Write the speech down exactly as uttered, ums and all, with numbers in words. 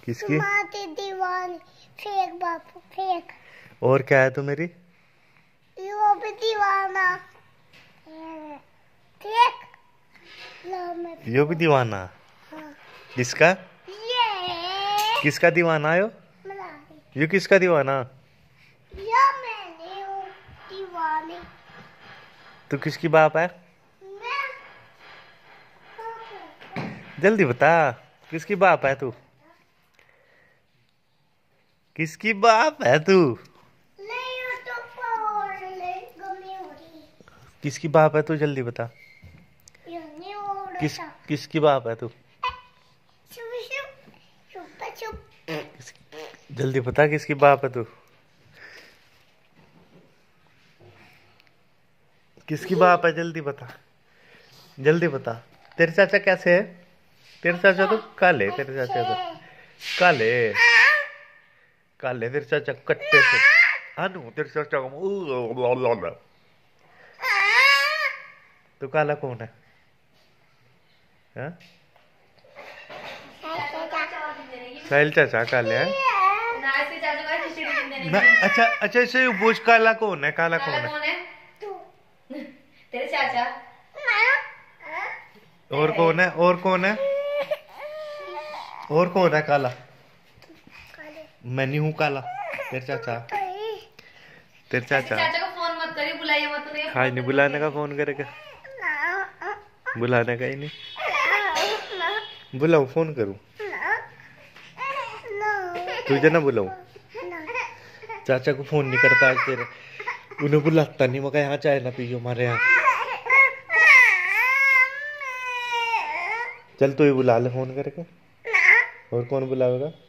किसकी? दीवानी फेक बापू फेक। और क्या है तू मेरी? यो भी दीवाना फेक। यो भी दीवाना? हाँ। किसका? ये किसका दीवाना है यो? यो किसका दीवाना? यो मैंने हूँ दीवानी। तू किसकी बाप है? मैं जल्दी बता, किसकी बाप है तू? किसकी बाप है तू? किसकी बाप है तू? जल्दी बता। किस किसकी बाप है तू? जल्दी बता, किसकी बाप है तू? किसकी बाप है? जल्दी बता, जल्दी बता। तेरे चाचा कैसे है? तेरे चाचा तो काले, तेरे चाचा तो काले काले तेरे चाचा कट्टे से। अनु तेरे चाचा को तो काला कौन है? हाँ? साहिल चाचा काले है ना? अच्छा अच्छा, इसे पूछ काला कौन है? काला कौन है? तेरे चाचा। और कौन है? और कौन है? और कौन है काला? मैं नहीं हूँ काला, तेरे चाचा। तेरे चाचा चाचा को फोन मत करिए, बुलाइए मत उन्हें। हाँ, नहीं बुलाने का फोन करेगा, बुलाने का ही नहीं। बुलाऊं? फोन करूं तुझे ना बुलाऊं? चाचा को फोन नहीं करता आज तेरे, उन्हें बुलाता नहीं। मगर यहाँ चाय ना पियो हमारे यहाँ। चल तू ही बुला ले फोन करके। और कौन बुलावेगा?